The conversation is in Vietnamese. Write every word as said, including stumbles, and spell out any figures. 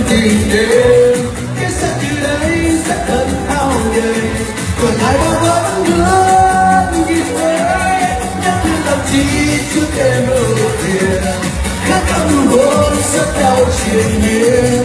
tình em, cái xa từ đây sẽ thật hao gầy. Còn ai đó vẫn muốn như thế, nhắc thương làm chi trước em ưu phiền, khát khao nụ hôn rất đau triền miên.